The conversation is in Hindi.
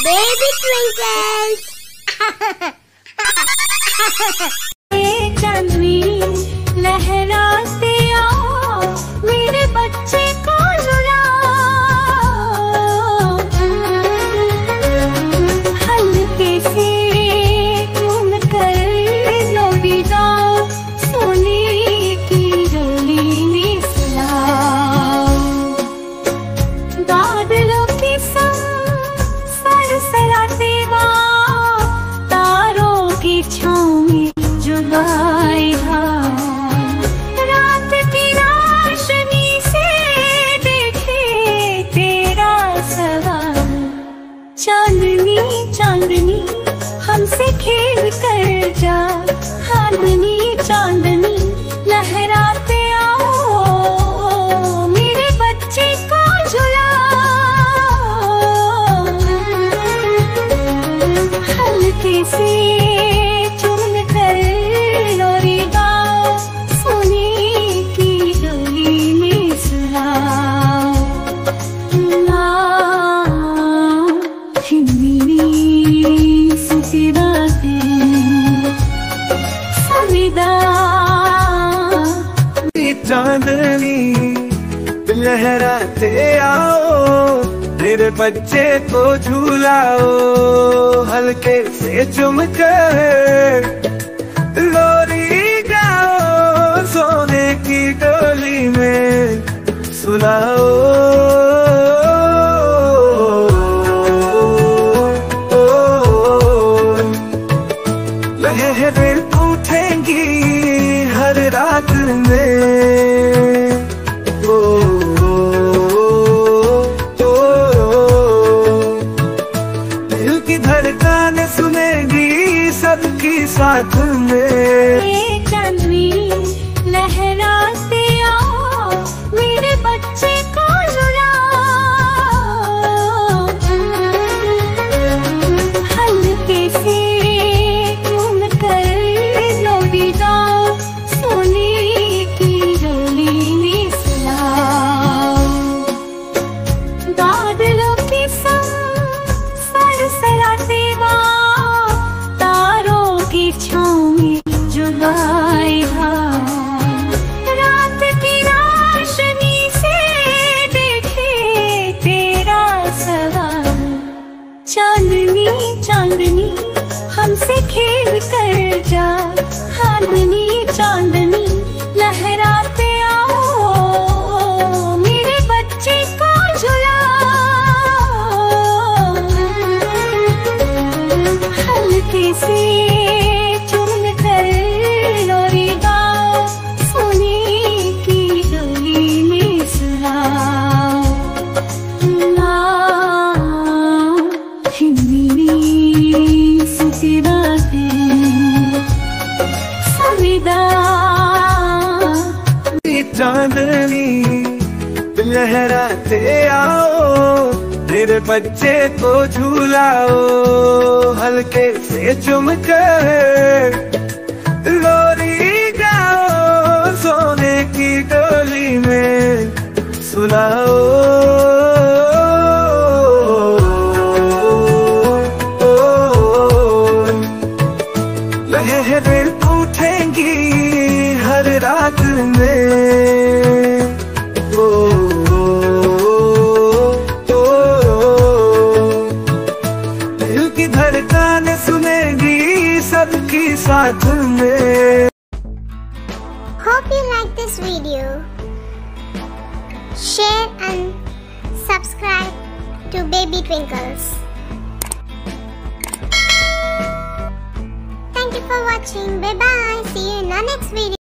Baby Twinkles. चांदनी लहराते आओ, मेरे बच्चे को रुलाओ। हल्के से चूम कर लोरी जाओ, सोने की डोली में सुलाओ। बादलों के संग सरसराते गाओ, तारों की छाँव में जुगाए रात की रोशनी से देखे तेरा सवाल। चांदनी चांदनी हमसे खेल कर जा, चांदनी चांदनी लहराते आओ, मेरे बच्चे को झुलाओ। हल्के से चुन कर लोरी गाओ, सोने की डोली में सुलाओ। मेरी सविदा चांदनी लहराते आओ, मेरे बच्चे को झूलाओ। हल्के से चुम कर लोरी गाओ, सोने की डोली में सुलाओ। लहरें उठेंगी हर रात में, दिल की धड़कन सुनेगी सबकी साथ में। चांदनी लहराते आओ, मेरे बच्चे को रुलाओ। हल्के से चूम कर लोरी जाओ, सोने की डोली में सुलाओ। बादलों के संग सरसराते गाओ, तारों की छाँव में जुगाए रात की रोशनी से देखे तेरा सवाल। चांदनी चांदनी हमसे खेल कर जा, चांदनी चांदनी लहराते आओ, मेरे बच्चे को झुलाओ। हल्के से चुन कर लोरी गाओ, सोने की डोली में सुलाओ। मेरी सविदा चांदनी लहराते आओ, मेरे बच्चे को झूलाओ। हल्के से चुम कर लोरी गाओ, सोने की डोली में सुलाओ। लहरें उठेंगी हर रात में, दिल की धड़कन सुनेगी सबकी साथ में। Hope you like this video. Share and subscribe to Baby Twinkles. Thank you for watching. Bye bye. See you in the next video.